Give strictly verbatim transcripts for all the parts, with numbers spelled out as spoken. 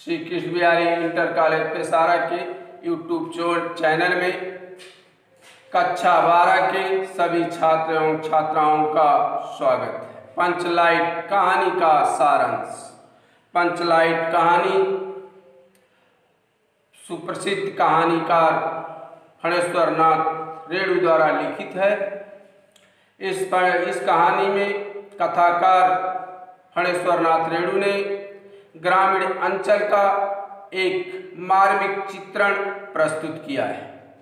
Shri Krishna Bihari inter college Peshara के YouTube channel में कक्षा बारह के सभी छात्र एवं छात्राओं का स्वागत है। पंचलाइट कहानी का सारांश। पंचलाइट कहानी सुप्रसिद्ध कहानीकार फणेश्वर नाथ रेणु द्वारा लिखित है। इस पर इस कहानी में कथाकार फणेश्वर नाथ रेणु ने ग्रामीण अंचल का एक मार्मिक चित्रण प्रस्तुत किया है।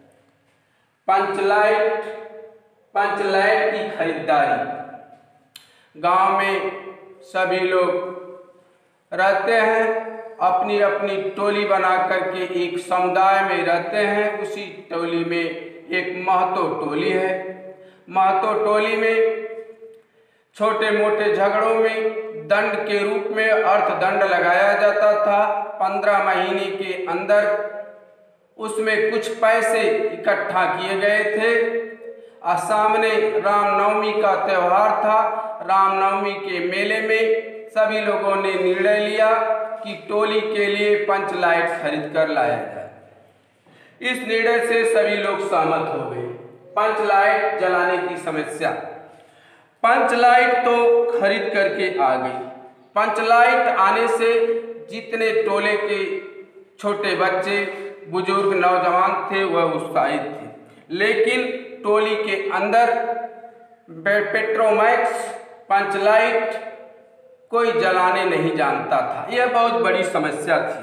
पंचलाइट पंचलाइट की खरीदारी। गांव में सभी लोग रहते हैं, अपनी अपनी टोली बना करके एक समुदाय में रहते हैं। उसी टोली में एक महतो टोली है। महतो टोली में छोटे मोटे झगड़ों में दंड के रूप में अर्थदंड लगाया जाता था। पंद्रह महीने के अंदर उसमें कुछ पैसे इकट्ठा किए गए थे। और सामने रामनवमी का त्यौहार था। रामनवमी के मेले में सभी लोगों ने निर्णय लिया कि टोली के लिए पंचलाइट खरीद कर लाया जाए। इस निर्णय से सभी लोग सहमत हो गए। पंचलाइट जलाने की समस्या। पंचलाइट तो खरीद करके आ गई। पंचलाइट आने से जितने टोले के छोटे बच्चे, बुजुर्ग, नौजवान थे वह उत्साहित थे। लेकिन टोली के अंदर पेट्रोमैक्स पंचलाइट कोई जलाने नहीं जानता था। यह बहुत बड़ी समस्या थी।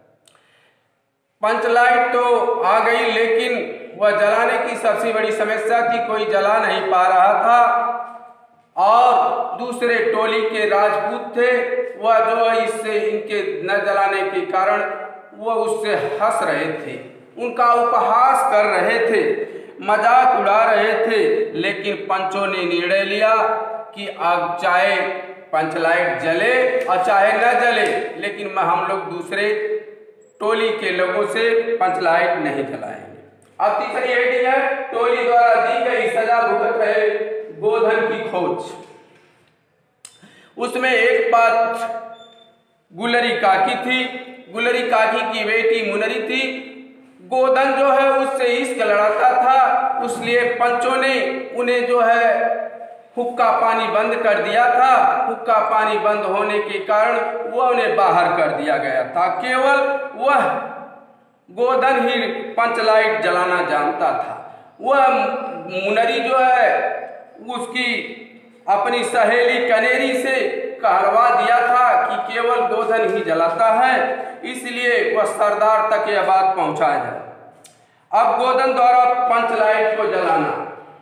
पंचलाइट तो आ गई, लेकिन वह जलाने की सबसे बड़ी समस्या थी। कोई जला नहीं पा रहा था। और दूसरे टोली के राजपूत थे, वह जो है इससे इनके न जलाने के कारण वह उससे हंस रहे थे, उनका उपहास कर रहे थे, मजाक उड़ा रहे थे। लेकिन पंचों ने निर्णय लिया कि अब चाहे पंचलाइट जले और चाहे न जले, लेकिन हम लोग दूसरे टोली के लोगों से पंचलाइट नहीं जलाएंगे। अब तीसरी हेडिंग है, टोली द्वारा दी गई सजा भुगत रहे गोधन की खोज। उसमें एक बात गुलरी काकी थी। गुलरी काकी की बेटी मुनरी थी। गोधन जो है उससे इश्क लड़ाता था, इसलिए पंचों ने उन्हें जो है हुक्का पानी बंद कर दिया था। हुक्का पानी बंद होने के कारण वह उन्हें बाहर कर दिया गया था। केवल वह गोधन ही पंचलाइट जलाना जानता था। वह मुनरी जो है उसकी अपनी सहेली कनेरी से कहलवा दिया था कि केवल गोधन ही जलाता है, इसलिए वह सरदार तक यह बात पहुंचा जाए। अब गोधन द्वारा पंचलाइट को जलाना।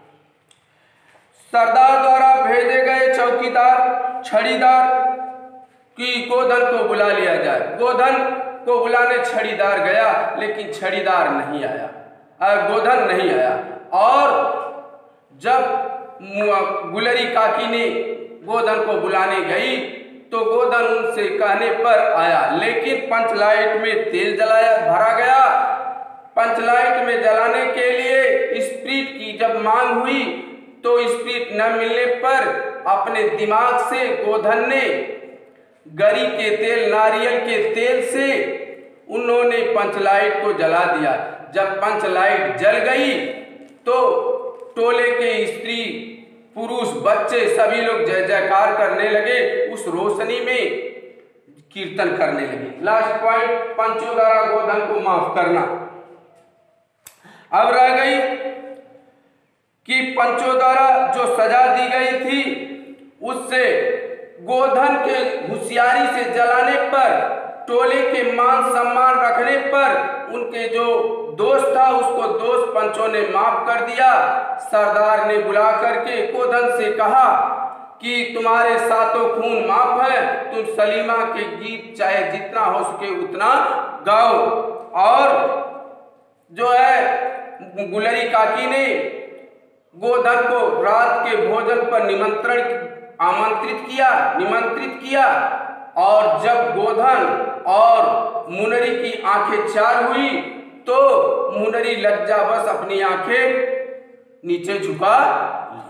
सरदार द्वारा भेजे गए चौकीदार छड़ीदार की गोधन को बुला लिया जाए। गोधन को बुलाने छड़ीदार गया, लेकिन छड़ीदार नहीं आया, गोधन नहीं आया। और जब गुलरी काकी ने गोधन को बुलाने गई तो गोधन उनसे कहने पर आया, लेकिन पंचलाइट में तेल जलाया भरा गया। पंचलाइट में जलाने के लिए स्प्रीट की जब मांग हुई तो स्प्रीट न मिलने पर अपने दिमाग से गोधन ने गरी के तेल, नारियल के तेल से उन्होंने पंचलाइट को जला दिया। जब पंचलाइट जल गई तो टोले के स्त्री, पुरुष, बच्चे सभी लोग जय जयकार करने लगे। उस रोशनी में कीर्तन करने लगे। लास्ट पॉइंट, पंचों द्वारा गोधन को माफ करना। अब रह गई कि पंचों द्वारा जो सजा दी गई थी उससे गोधन के होशियारी से जलाने पर, टोले के मान सम्मान रखने पर उनके जो दोस्त था उसको दोस्त पंचों ने माफ कर दिया। सरदार ने बुला करके गोधन से कहा कि तुम्हारे सातों खून माफ है, तुम सलीमा के गीत चाहे जितना हो सके उतना गाओ। और जो है गुलरी काकी ने गोधन को रात के भोजन पर निमंत्रण आमंत्रित किया निमंत्रित किया और जब गोधन और मुनरी की आंखें चार हुई तो मुनरी लज्जावश अपनी आंखें नीचे झुका ली।